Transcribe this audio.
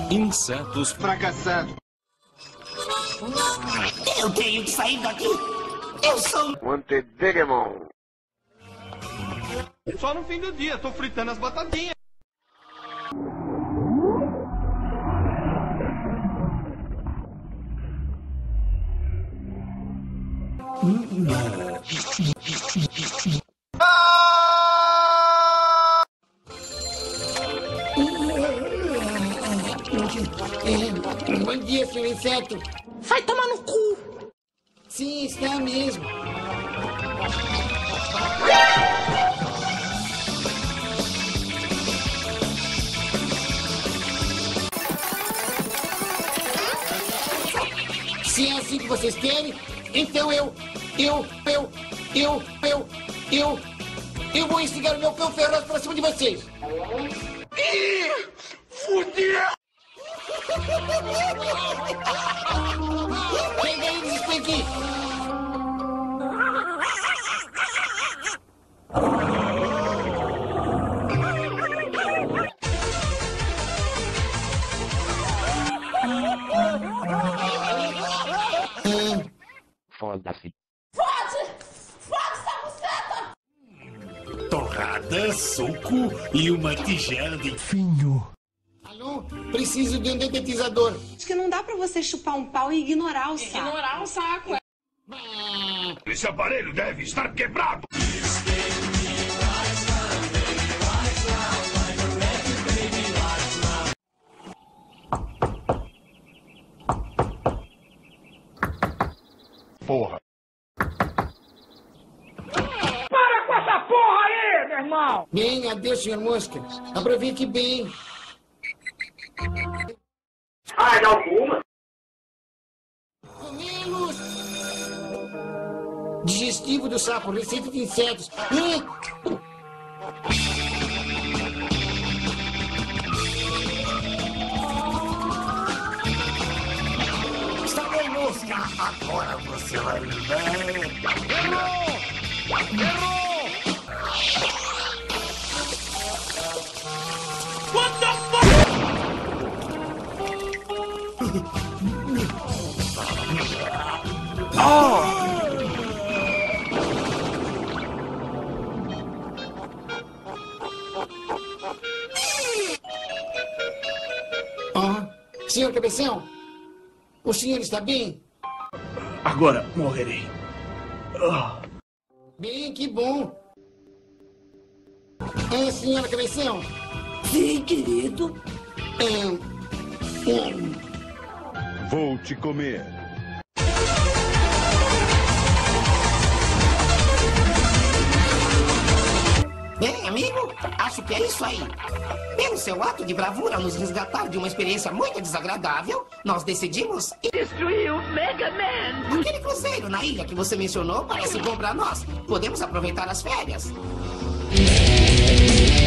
Insetos fracassados. Eu tenho que sair daqui. Eu sou Digimon. Só no fim do dia, tô fritando as batatinhas. Bom dia, senhor inseto. Vai tomar no cu. Sim, está mesmo. Se é assim que vocês querem, então eu vou instigar o meu cão feroz pra cima de vocês. Ih, fudeu! Pega eles, Spanky! Foda-se. Fode essa buceta! torrada, suco e uma tigela de vinho. Alô? Preciso de um dedetizador. Acho que não dá pra você chupar um pau e ignorar o saco. Ignorar o saco, é. Esse aparelho deve estar quebrado. Porra. Para com essa porra aí, meu irmão! Bem, adeus, senhor Mosca. Aproveite bem. Ai, não fuma. Comemos! Digestivo do sapo, receita de insetos. Está bem, Mosca. Agora você vai me ver. Errou! Errou! What the fuck? Senhor Cabeção, o senhor está bem? Agora morrerei. Bem, que bom. Senhora Cabeção? Sim, querido. Vou te comer. Bem, amigo, acho que é isso aí. Pelo seu ato de bravura nos resgatar de uma experiência muito desagradável, nós decidimos destruir o Mega Man. Aquele cruzeiro na ilha que você mencionou parece bom pra nós. Podemos aproveitar as férias.